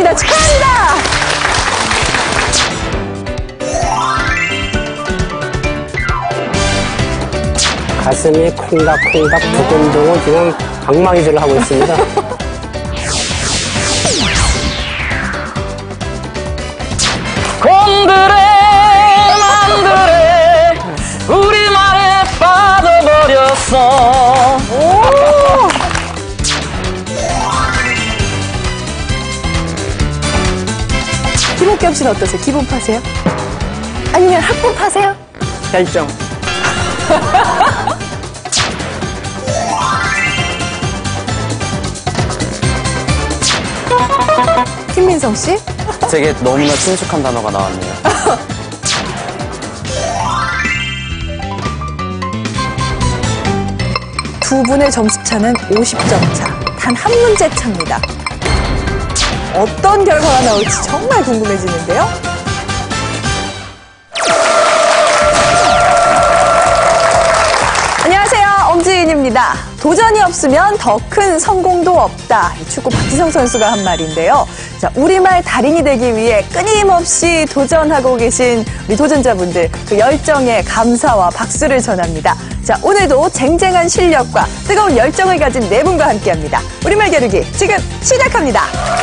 자, 축하합니다. 가슴이 콩닥콩닥 두근두근 지금 방망이질을 하고 있습니다. 곰들의 맘들의 우리말에 빠져버렸어. 김옥겸 씨는 어떠세요? 기본 파세요? 아니면 학부 파세요? 결정. 김민성 씨? 되게 너무나 친숙한 단어가 나왔네요. 두 분의 점수차는 50점 차. 단 한 문제 차입니다. 어떤 결과가 나올지 정말 궁금해지는데요. 안녕하세요. 엄지인입니다. 도전이 없으면 더 큰 성공도 없다. 축구 박지성 선수가 한 말인데요. 자, 우리말 달인이 되기 위해 끊임없이 도전하고 계신 우리 도전자분들 그 열정에 감사와 박수를 전합니다. 자, 오늘도 쟁쟁한 실력과 뜨거운 열정을 가진 네 분과 함께합니다. 우리말 겨루기 지금 시작합니다.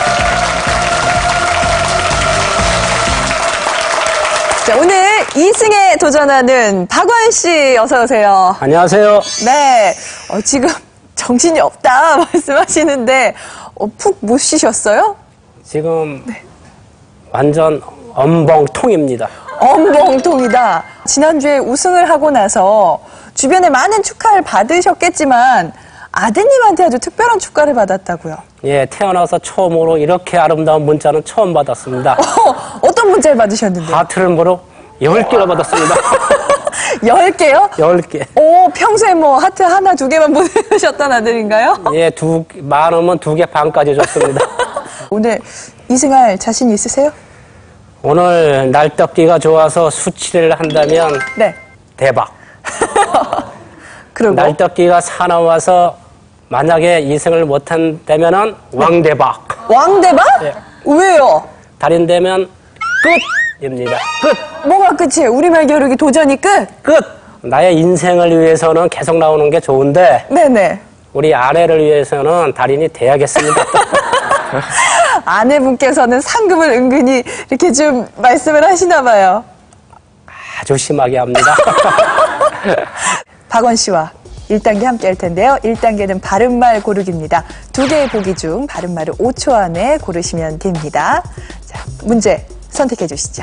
자, 오늘 2승에 도전하는 박원 씨 어서 오세요. 안녕하세요. 네, 지금 정신이 없다 말씀하시는데 푹 못 쉬셨어요? 지금 완전 엄벙통입니다. 엄벙통이다. 지난주에 우승을 하고 나서 주변에 많은 축하를 받으셨겠지만 아드님한테 아주 특별한 축하를 받았다고요. 예, 태어나서 처음으로 이렇게 아름다운 문자는 처음 받았습니다. 어떤 문자를 받으셨는데요? 하트를 무려 10개나 받았습니다. 10개요? 10개. 오, 평소에 뭐 하트 하나, 두 개만 보내셨던 아들인가요? 예, 많으면 2개 반까지 줬습니다. 오늘 2승할 자신 있으세요? 오늘 날떡기가 좋아서 수치를 한다면 네. 대박. 그리고 날떡기가 사나워서 만약에 2승을 못한다면은 왕대박. 왕대박? 예. 왜요? 달인되면 끝입니다. 끝. 뭐가 끝이에요? 우리말 겨루기 도전이 끝? 끝. 나의 인생을 위해서는 계속 나오는 게 좋은데 네네. 우리 아내를 위해서는 달인이 돼야겠습니다. 아내분께서는 상금을 은근히 이렇게 좀 말씀을 하시나 봐요. 아주 심하게 합니다. 박원 씨와 1단계 함께 할 텐데요. 1단계는 바른말 고르기입니다. 2개의 보기 중 바른말을 5초 안에 고르시면 됩니다. 자, 문제 선택해 주시죠.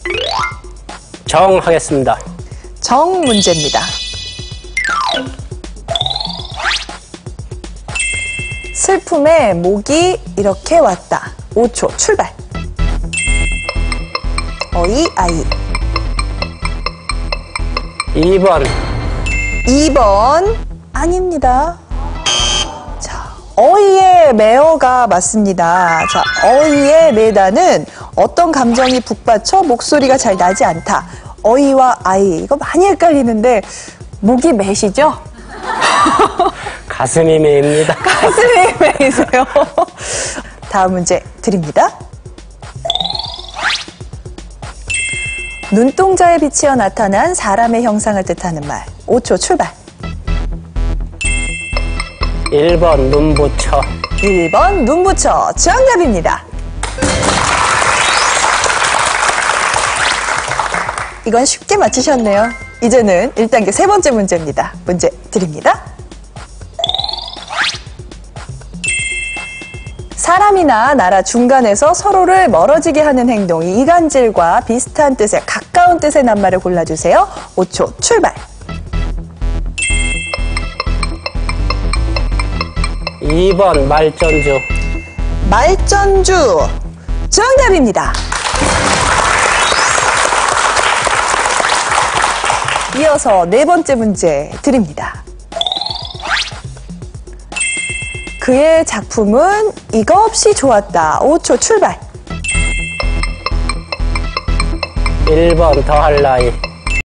정하겠습니다. 정 문제입니다. 슬픔에 목이 이렇게 왔다. 5초 출발. 어이, 아이. 2번. 2번 아닙니다. 자, 어이의 매어가 맞습니다. 자, 어이의 매다는 어떤 감정이 북받쳐 목소리가 잘 나지 않다. 어이와 아이 이거 많이 헷갈리는데 목이 매시죠? 가슴이 메입니다. 가슴이 메이세요. 다음 문제 드립니다. 눈동자에 비치어 나타난 사람의 형상을 뜻하는 말. 5초 출발. 1번 눈부처. 1번 눈부처 정답입니다. 이건 쉽게 맞히셨네요. 이제는 1단계 세 번째 문제입니다. 문제 드립니다. 사람이나 나라 중간에서 서로를 멀어지게 하는 행동이 이간질과 비슷한 뜻의 가까운 뜻의 낱말을 골라주세요. 5초 출발. 2번 말전주. 말전주 정답입니다. 이어서 네 번째 문제 드립니다. 그의 작품은 이거 없이 좋았다. 5초 출발. 1번 더할 나위.